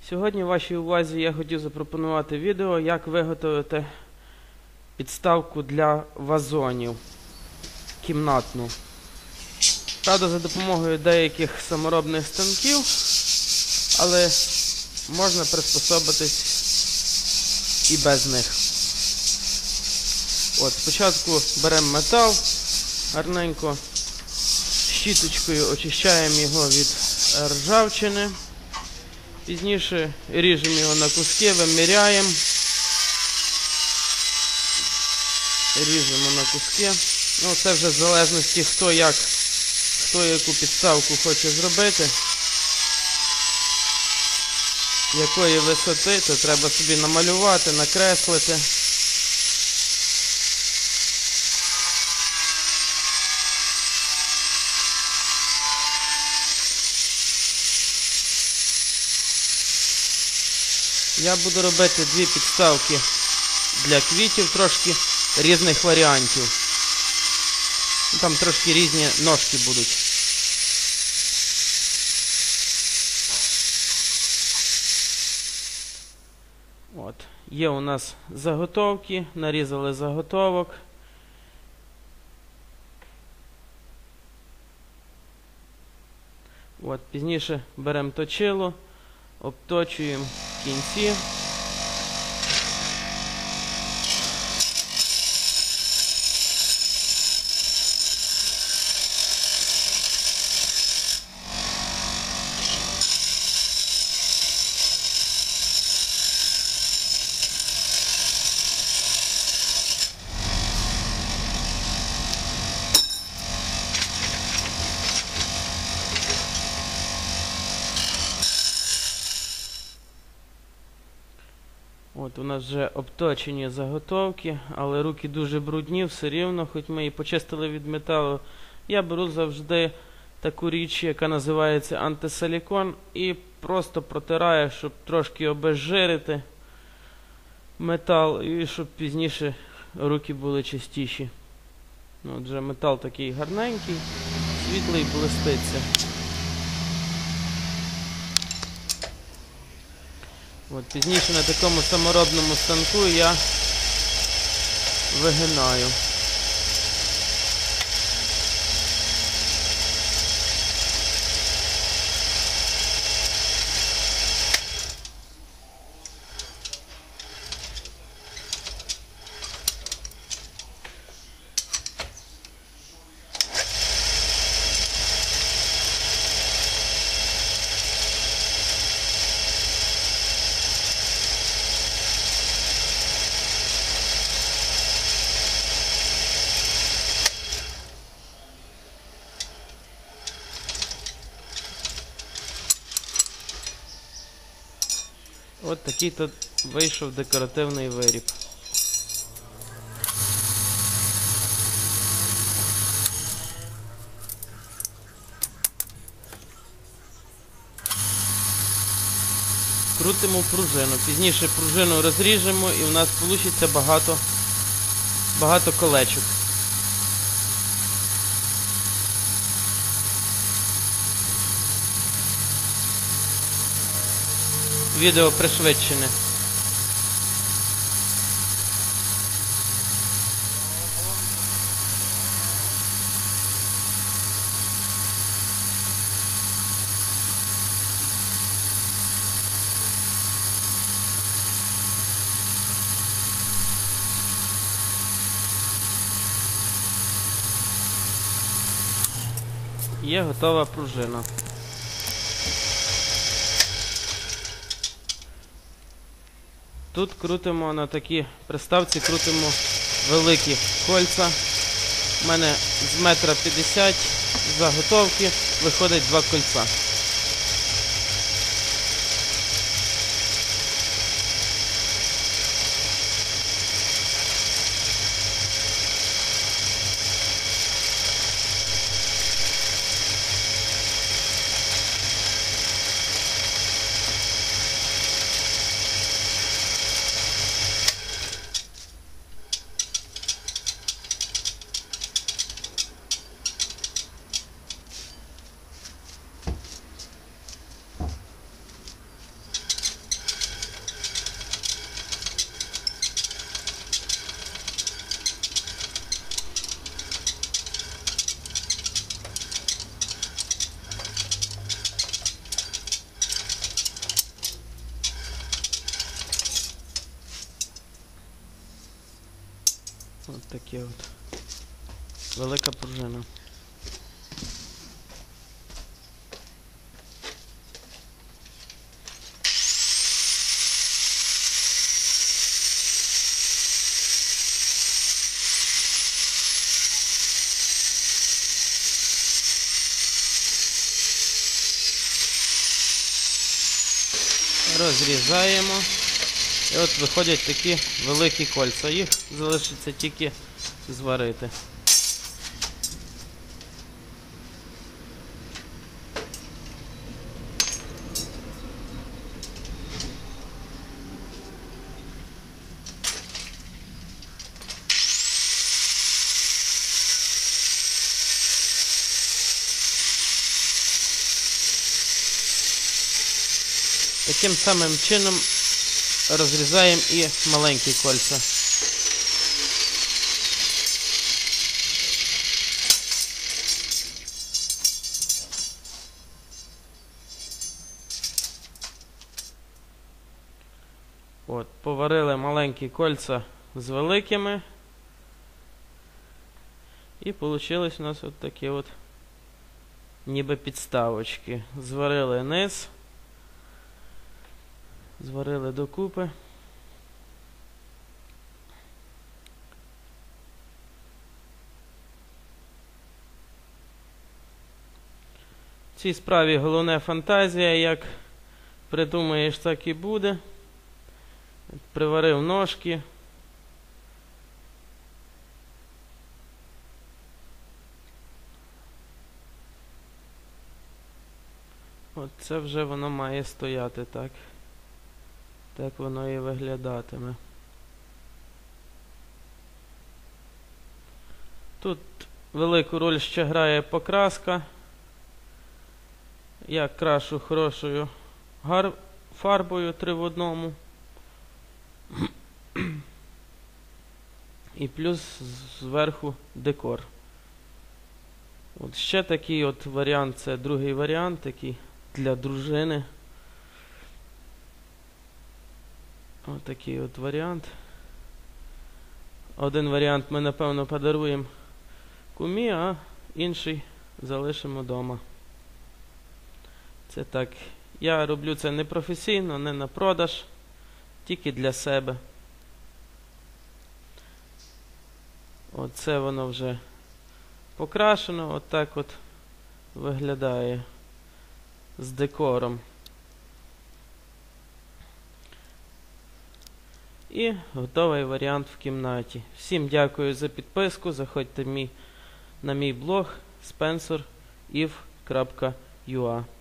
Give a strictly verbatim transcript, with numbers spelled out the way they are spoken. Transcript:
Сьогодні вашій увазі я хотів запропонувати відео, як виготовити підставку для вазонів кімнатну. Правда, за допомогою деяких саморобних станків, але можна приспособитись і без них. От, спочатку беремо метал, гарненько щіточкою очищаємо його від ржавчини. Пізніше ріжемо його на куски, виміряємо. Ріжемо на куски. Ну, це вже в залежності, хто як, хто яку підставку хоче зробити. Якої висоти, то треба собі намалювати, накреслити. Я буду робити дві підставки для квітів, трошки різних варіантів. Там трошки різні ножки будуть. От. Є у нас заготовки, нарізали заготовок. От. Пізніше беремо точило, обточуємо в кінці. От у нас вже обточені заготовки, але руки дуже брудні, все рівно, хоч ми і почистили від металу. Я беру завжди таку річ, яка називається антисилікон, і просто протираю, щоб трошки обезжирити метал, і щоб пізніше руки були чистіші. От вже метал такий гарненький, світлий, блиститься. От, пізніше на такому саморобному станку я вигинаю. От такий тут вийшов декоративний виріб. Крутимо пружину. Пізніше пружину розріжемо і у нас вийде багато, багато колечок. Відео пришвидшене. Є готова пружина. Тут крутимо на такій приставці, крутимо великі кольця. У мене з метра п'ятдесят заготовки виходить два кольця. таке от. Велика пружина. Розрізаємо. І от виходять такі великі кольця. Їх залишиться тільки зварити. Таким самим чином розрізаємо і маленькі кольця. От, поварили маленькі кольця з великими. І вийшли у нас от такі от ніби підставочки. Зварили низ. Зварили докупи. В цій справі головне фантазія, як придумаєш, так і буде. Приварив ножки. От це вже воно має стояти так. Так воно і виглядатиме. Тут велику роль ще грає покраска. Я крашу хорошою фарбою три в одному. І плюс зверху декор. От ще такий от варіант, це другий варіант, такий для дружини. Ось такий от варіант. Один варіант ми, напевно, подаруємо кумі, а інший залишимо вдома. Це так. Я роблю це не професійно, не на продаж, тільки для себе. Оце воно вже покрашено, отак от виглядає з декором. І готовий варіант в кімнаті. Всім дякую за підписку. Заходьте мій, на мій блог спенсор ів крапка ю а.